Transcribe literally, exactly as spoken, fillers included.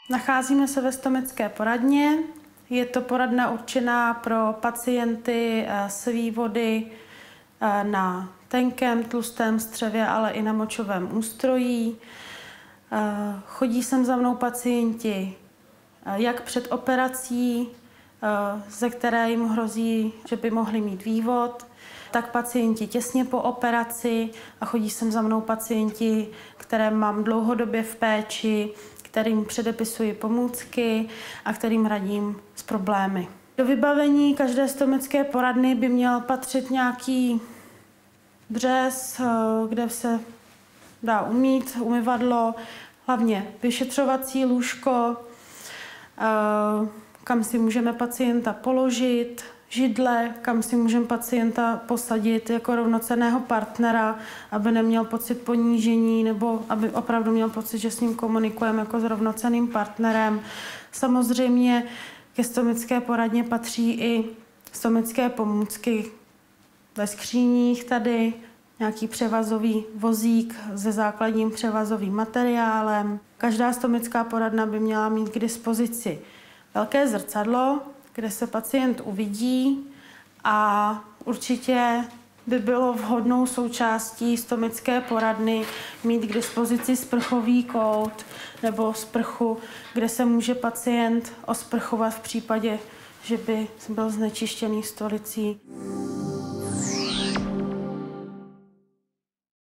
Nacházíme se ve stomické poradně. Je to poradna určená pro pacienty s vývody na tenkém, tlustém střevě, ale i na močovém ústrojí. Chodí sem za mnou pacienti jak před operací, ze které jim hrozí, že by mohli mít vývod, tak pacienti těsně po operaci a chodí sem za mnou pacienti, které mám dlouhodobě v péči, kterým předepisuji pomůcky a kterým radím s problémy. Do vybavení každé stomické poradny by měl patřit nějaký břez, kde se dá umýt, umyvadlo, hlavně vyšetřovací lůžko, kam si můžeme pacienta položit, židle, kam si můžeme pacienta posadit jako rovnocenného partnera, aby neměl pocit ponížení nebo aby opravdu měl pocit, že s ním komunikujeme jako s rovnocenným partnerem. Samozřejmě ke stomické poradně patří i stomické pomůcky ve skříních tady, nějaký převazový vozík se základním převazovým materiálem. Každá stomická poradna by měla mít k dispozici velké zrcadlo, kde se pacient uvidí a určitě by bylo vhodnou součástí stomické poradny mít k dispozici sprchový kout nebo sprchu, kde se může pacient osprchovat v případě, že by byl znečištěný stolicí.